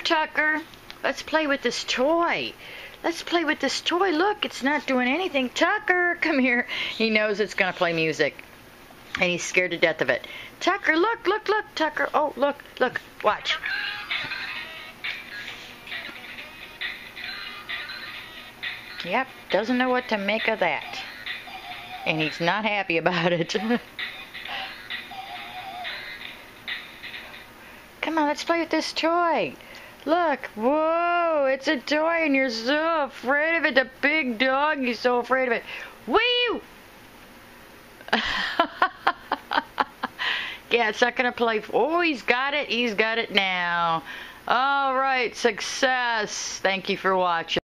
Tucker. Let's play with this toy. Let's play with this toy. Look, it's not doing anything. Tucker, come here. He knows it's going to play music. And he's scared to death of it. Tucker, look, look, look, Tucker. Oh, look, look, watch. Yep, doesn't know what to make of that. And he's not happy about it. Come on, let's play with this toy. Look, whoa, it's a toy and you're so afraid of it. The big dog, you're so afraid of it. Whee! Yeah, it's not going to play. Oh, he's got it. He's got it now. All right, success. Thank you for watching.